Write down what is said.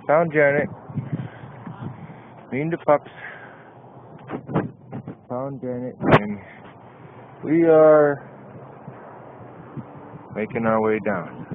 Found Janet. Me and the pups found Janet, and we are making our way down.